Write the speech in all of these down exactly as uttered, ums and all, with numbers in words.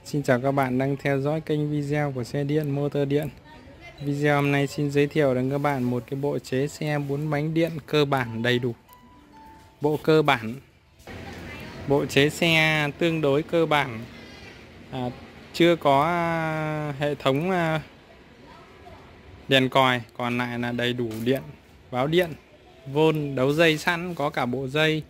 Xin chào các bạn đang theo dõi kênh video của xe điện motor điện. Video hôm nay xin giới thiệu đến các bạn một cái bộ chế xe bốn bánh điện cơ bản đầy đủ. Bộ cơ bản, bộ chế xe tương đối cơ bản, à, chưa có hệ thống đèn còi, còn lại là đầy đủ điện, báo điện, vôn, đấu dây sẵn, có cả bộ dây.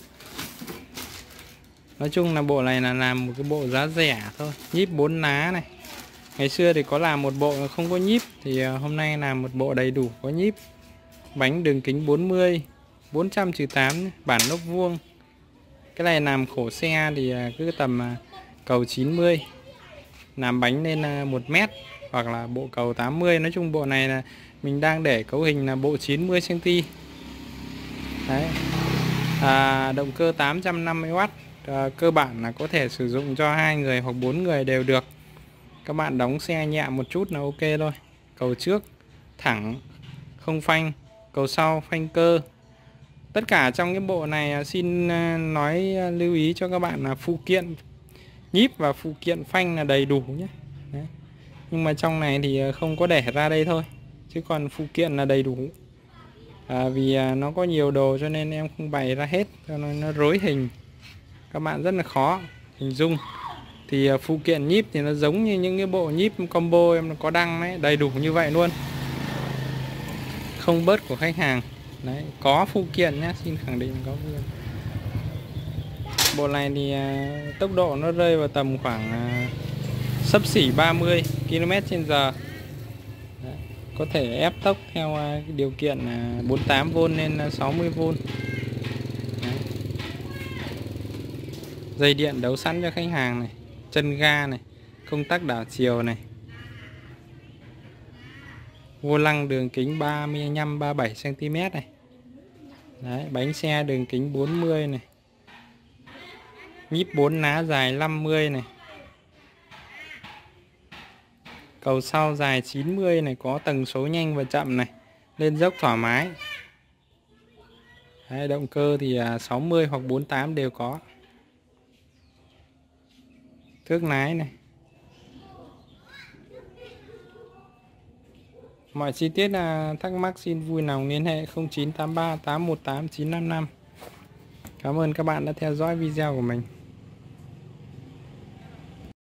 Nói chung là bộ này là làm một cái bộ giá rẻ thôi. Nhíp bốn ná này. Ngày xưa thì có làm một bộ không có nhíp, thì hôm nay làm một bộ đầy đủ có nhíp. Bánh đường kính bốn mươi, bốn trăm trừ tám, bản lốp vuông. Cái này làm khổ xe thì cứ tầm cầu chín mươi. Làm bánh lên một mét hoặc là bộ cầu tám mươi. Nói chung bộ này là mình đang để cấu hình là bộ chín mươi xăng ti mét. Đấy. À, động cơ tám trăm năm mươi oát. À, cơ bản là có thể sử dụng cho hai người hoặc bốn người đều được. Các bạn đóng xe nhẹ một chút là ok thôi. Cầu trước thẳng, không phanh. Cầu sau phanh cơ. Tất cả trong cái bộ này xin nói lưu ý cho các bạn là phụ kiện nhíp và phụ kiện phanh là đầy đủ nhé. Đấy. Nhưng mà trong này thì không có để ra đây thôi, chứ còn phụ kiện là đầy đủ. À, vì nó có nhiều đồ cho nên em không bày ra hết, cho nên nó rối hình, các bạn rất là khó hình dung. Thì phụ kiện nhíp thì nó giống như những cái bộ nhíp combo em có đăng đấy, đầy đủ như vậy luôn, không bớt của khách hàng. Đấy, có phụ kiện nhé, xin khẳng định có phụ kiện. Bộ này thì uh, tốc độ nó rơi vào tầm khoảng uh, xấp xỉ ba mươi ki lô mét trên giờ. Đấy, có thể ép tốc theo uh, điều kiện uh, bốn mươi tám vôn lên uh, sáu mươi vôn. Đấy. Dây điện đấu sẵn cho khách hàng này, chân ga này, công tắc đảo chiều này, vô lăng đường kính ba mươi lăm ba mươi bảy xăng ti mét này. Đấy, bánh xe đường kính bốn mươi này, nhíp bốn ná dài năm mươi này, cầu sau dài chín mươi này, có tần số nhanh và chậm này, lên dốc thoải mái. Đấy, động cơ thì sáu mươi hoặc bốn mươi tám đều có. Thước lái này. Mọi chi tiết là thắc mắc xin vui lòng liên hệ không chín tám ba tám một tám chín năm năm. Cảm ơn các bạn đã theo dõi video của mình.